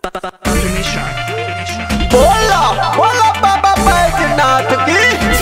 बोला बोला बाबा बैजनाथ की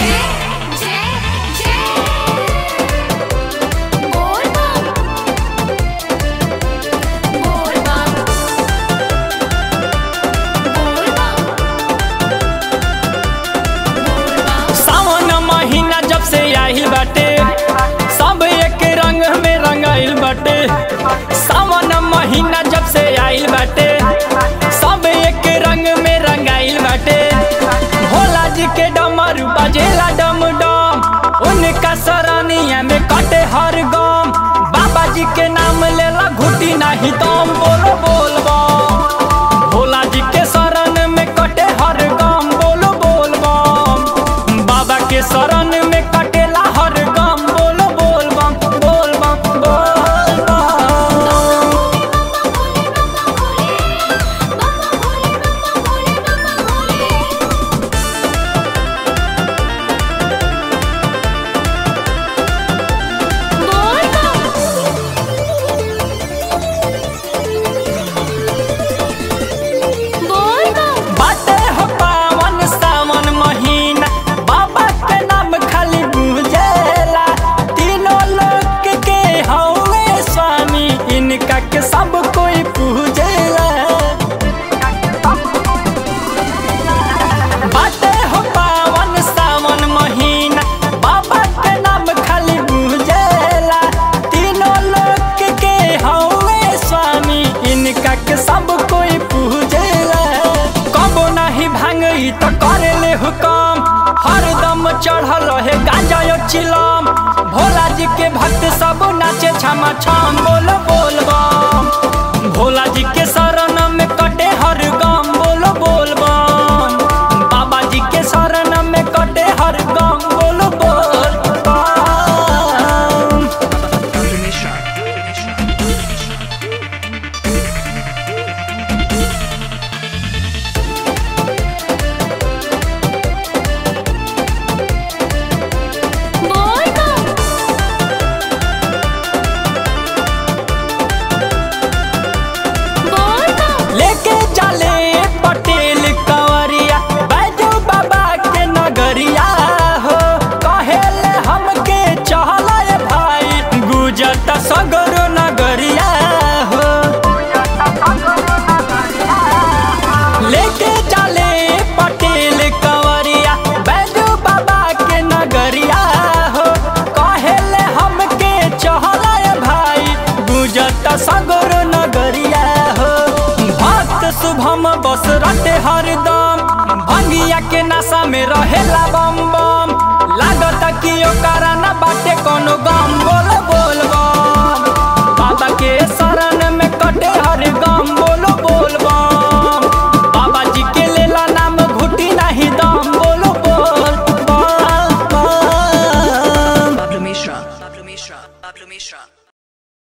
सावन महीना जब से आइल बाटे सब एक रंग में रंगाइल बाटे। सावन महीना जब से आइल बाटे सब एक रंग में रंगाइल बाटे। भोला जी के डमरू बजेला डम डम, उनका सरनिया में कटे हर गम। बाबा जी के नाम लेला घुटी नहीं दम, बोलो बोल बम। भोला जी के शरण में कटे हर गम, बोलो बोल बम। बाबा के शरण में कटेला हर गम, बोलो बोल बम बोल बम बोल बम। बाटे हो पावन सावन महीना, बाबा के नाम खाली गूंजेला। तीनों लोक के हौवे स्वामी, इनका के सब कोई पूजेला। बाटे हो पावन सावन महीना, बाबा के नाम खाली गूंजेला। तीनों लोक के हौवे स्वामी, इनका के सब कोई पूजेला। कबो नहीं भांगई तो करे ले हुकम, हरदम चढ़ल है गांजा चिलम। भोला जी के भक्त सब नाचे छमा छम, बोलो बोल बम। भोला जी के शरण में कटे हर गम, बोलो बोल बम। बाबा जी के शरण में कटे हर गम, बोलो बोल बम। लेके चले पटेल कंवरिया बैजू बाबा के नगरिया हो। कहेले हमके चहला भाई, गुजत सगरो नगरिया हो। लेके चले पटेल कंवरिया बैजू बाबा के नगरिया हो। कहेले हमके चहला भाई, गुजत सगरो नगरिया हो। भक्त शुभम बस रटे हरदम, भंगिया के नशा में रहेला बम बम। लागत कि ओकरा ना बाटे कोनो गम,